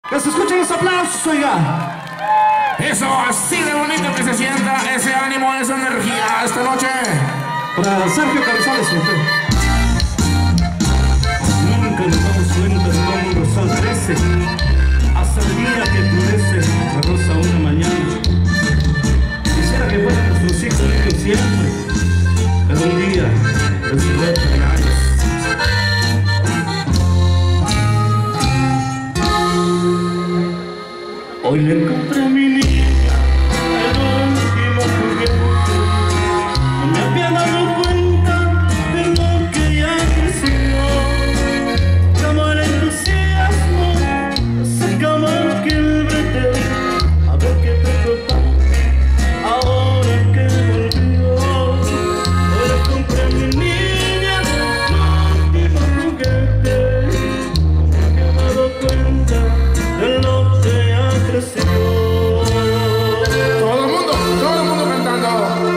Que se escuchen los aplausos, oiga. Eso, así de bonito que se sienta ese ánimo, esa energía esta noche. Para Sergio Carrizales, nunca nos damos cuenta de cómo el sol crece hasta el día que florece la rosa una mañana. Quisiera que fueran nuestros hijos lindos siempre, pero un día les diré penales. Hoy le compré a mi niña el último juguete. No me había dado cuenta de lo que ya creció. Como el entusiasmo se acabó aquel brete. A ver qué preocupa ahora que volvió. Hoy le compré a mi niña el último juguete. No me había dado cuenta de lo que ya creció. Todo el mundo cantando.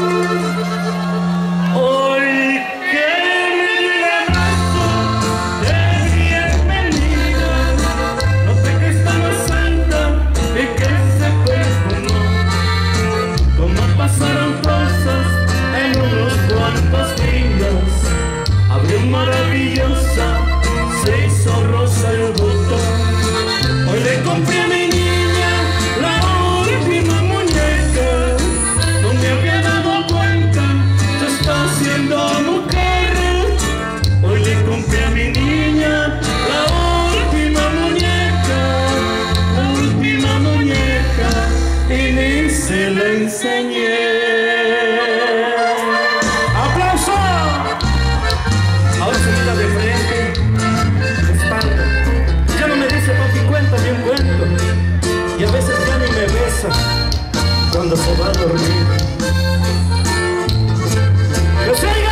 Hoy que me abrazo de bienvenida, noté que estaba santa y que se performó. Como pasaron cosas en unos cuantos días, abrió maravillosa, se hizo rosa el botón. Hoy le compré a mi niña la última muñeca. No me había dado cuenta, se está haciendo mujer. Hoy le compré a mi niña la última muñeca, y ni se la enseñé. ¡Aplauso! Ahora se mira de frente, de espalda. Ya no me dice papi, cuéntame un cuento. Y a veces ya ni me besa cuando se va a dormir. ¡Que se oiga!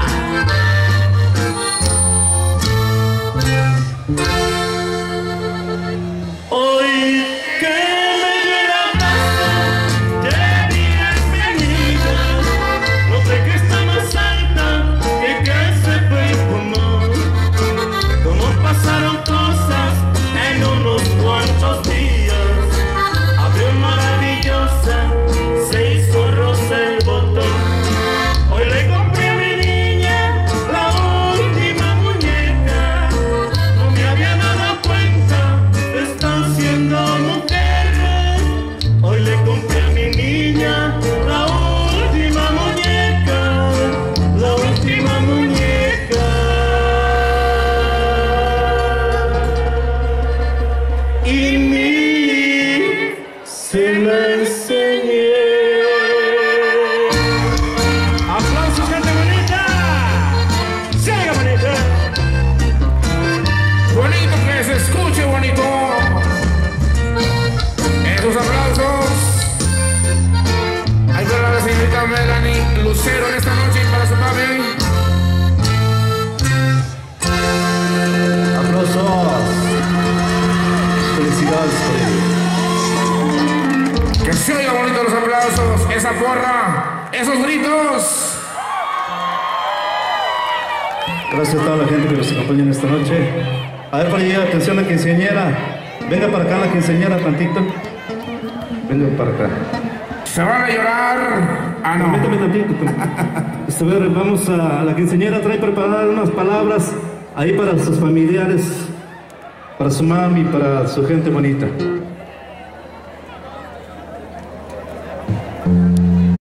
Hoy que me dio el abrazo de bienvenida, noté que está más alta y que se perfumó. Como pasaron cosas en unos cuantos días, abrió maravillosa, se hizo rosa el botón. Hoy le compré a mi niña la última muñeca. No me había dado cuenta, está haciendo mujer. Hoy le compré a mi niña la última muñeca, la última muñeca. Y ni se la enseñé. ¡Aplausos, gente bonita! ¡Siga bonita! Bonito que se escuche bonito. Esos aplausos. Hay para la señorita Melanie Lucero en esta noche y para su papi. Aplausos. Felicidades. Que se oiga bonito los aplausos, esa porra, esos gritos. Gracias a toda la gente que nos acompaña en esta noche. A ver, para allá, atención a la quinceañera. Venga para acá la quinceañera tantito. Venga para acá. Se van a llorar. Ah, no. Permítame tantito. A ver, vamos a la quinceañera. Trae preparadas unas palabras ahí para sus familiares, para su mami, para su gente bonita.